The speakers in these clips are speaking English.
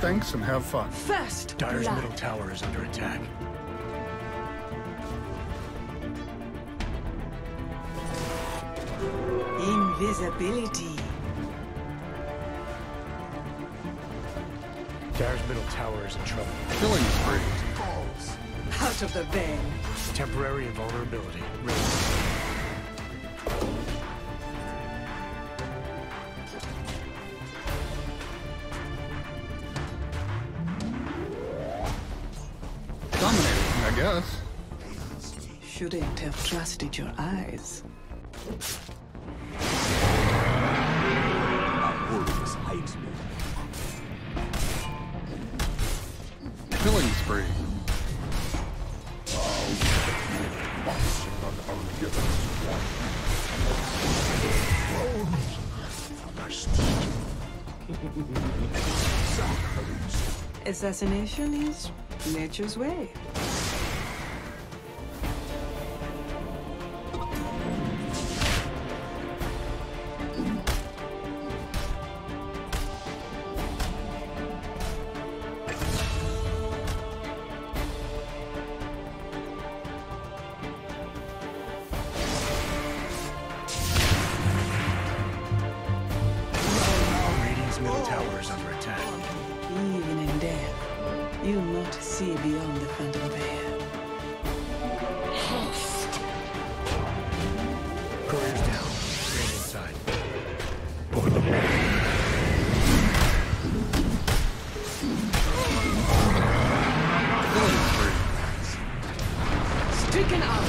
Thanks and have fun. First Dire's blood. middle tower is under attack. Invisibility. Dire's middle tower is in trouble. Killing spree. Out of the vein. Temporary invulnerability. Ready. Dominating, I guess. Shouldn't have trusted your eyes. Killing spree. Assassination is nature's way. Radiant's middle tower is under attack. Even in death, you not see beyond the phantom veil. Courier's down. Radiant side. Killing spree. Stricken out.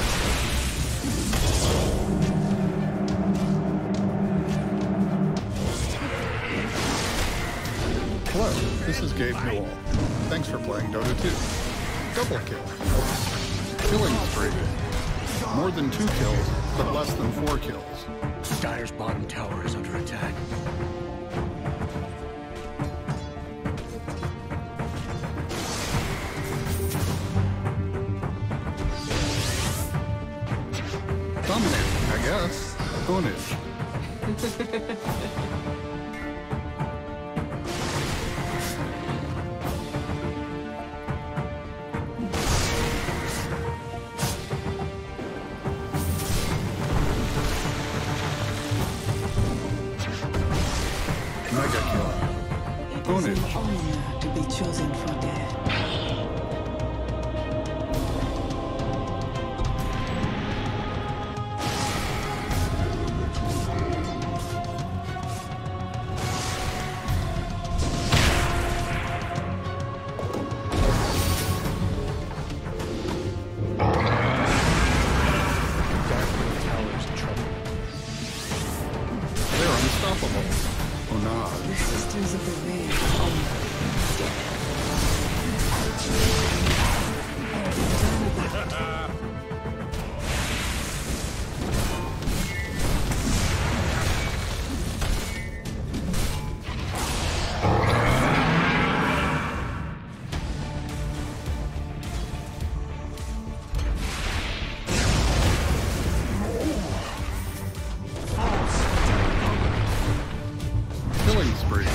Hello, this is Gabe Newell. Thanks for playing Dota 2. Double kill. Killing spree. More than 2 kills, but less than 4 kills. Dire's bottom tower is under attack. Dominating, I guess. Ownage. Mega kill. It is Ownage. an honor to be chosen for death. Dire's middle tower is in trouble. They're unstoppable. Onage. The sisters of the veil. Killing spree.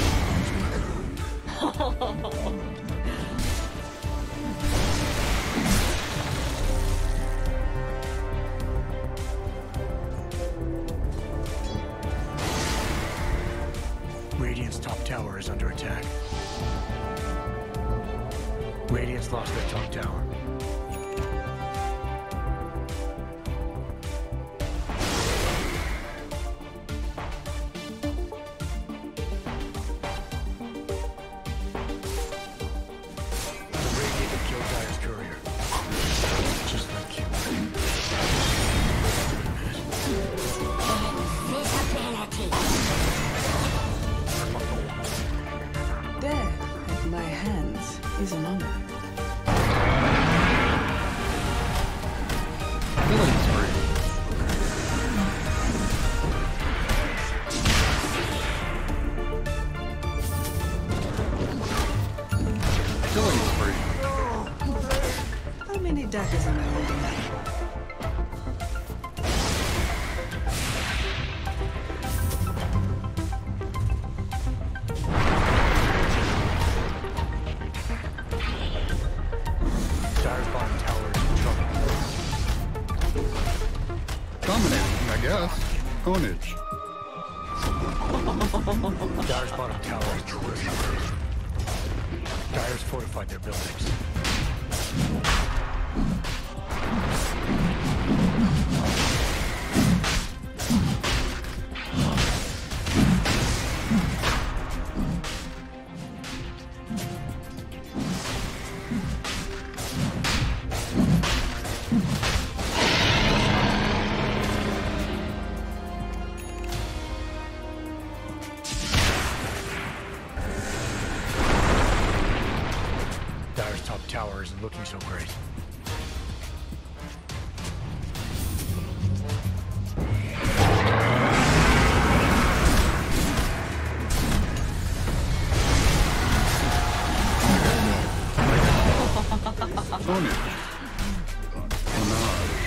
Radiant's top tower is under attack. Radiant's lost their top tower. The Radiant have killed Dire's courier. Just like you. Death at my hands is an honor. Killing spree. Killing spree. How many daggers am I holding? Ownage. Dire's bottom tower is terrific. Dire's fortified their buildings. Dire's top tower isn't looking so great. Ownage. Onage.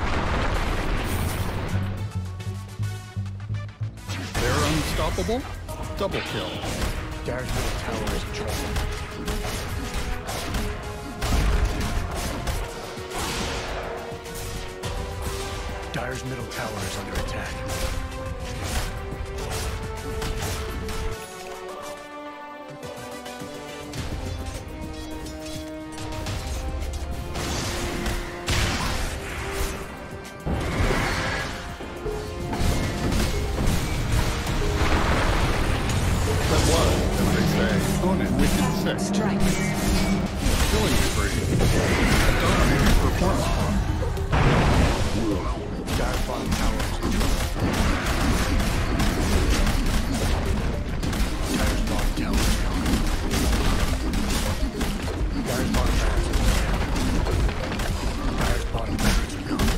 They're unstoppable. Double kill. Dire's middle tower is in trouble. Dire's middle tower is under attack. That was, as they say, Onan wicked sick. Strikes. Killing spree. Dominating performance point. Dire's bottom tower is in trouble. Dire's bottom tower is gone. Dire's bottom barracks is gone. Dire's bottom barracks are gone.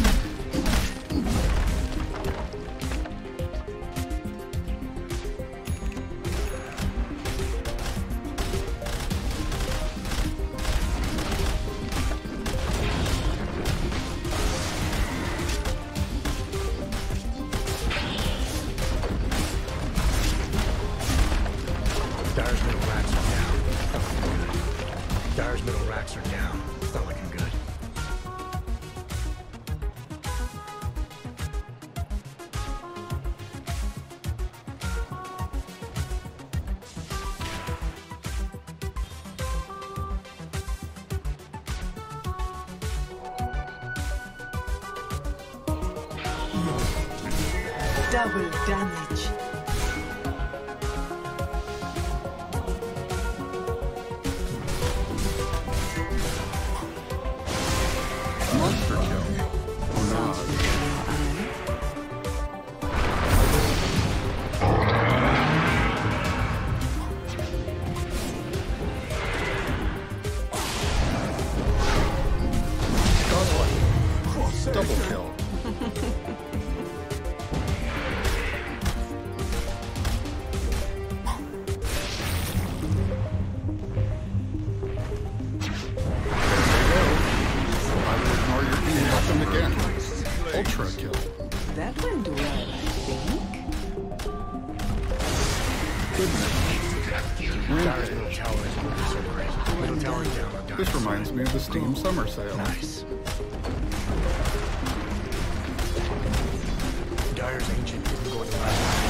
Dire's middle racks are down. Dire's middle racks are down. It's not looking good. Double damage. Monster kill. Onage. Godlike. Double kill. Happened again. Ultra kill. That went well, I think. Goodness. Dire's Rampage. middle tower is looking so great. Middle tower is down on Dire's This reminds me of the Steam summer sale. Nice. Dire's ancient isn't going to last.